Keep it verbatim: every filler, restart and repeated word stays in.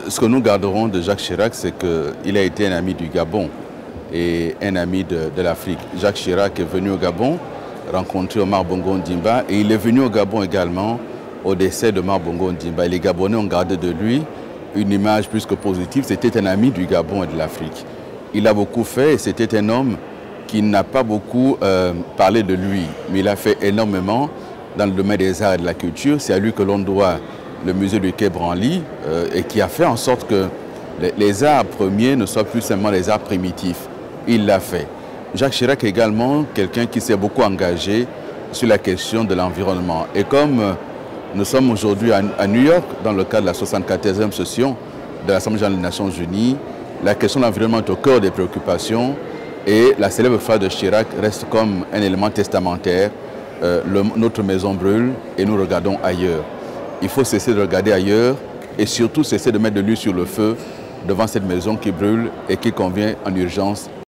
Ce que nous garderons de Jacques Chirac, c'est qu'il a été un ami du Gabon et un ami de, de l'Afrique. Jacques Chirac est venu au Gabon rencontrer Omar Bongo Ondimba et il est venu au Gabon également au décès de Omar Bongo Ondimba. Et les Gabonais ont gardé de lui une image plus que positive. C'était un ami du Gabon et de l'Afrique. Il a beaucoup fait et c'était un homme qui n'a pas beaucoup euh, parlé de lui, mais il a fait énormément dans le domaine des arts et de la culture. C'est à lui que l'on doit le musée du Quai Branly euh, et qui a fait en sorte que les, les arts premiers ne soient plus seulement les arts primitifs. Il l'a fait. Jacques Chirac est également quelqu'un qui s'est beaucoup engagé sur la question de l'environnement. Et comme euh, nous sommes aujourd'hui à, à New York, dans le cadre de la soixante-quatorzième session de l'Assemblée générale des Nations unies, la question de l'environnement est au cœur des préoccupations et la célèbre phrase de Chirac reste comme un élément testamentaire. Euh, le, notre maison brûle et nous regardons ailleurs. Il faut cesser de regarder ailleurs et surtout cesser de mettre de l'huile sur le feu devant cette maison qui brûle et qui convient en urgence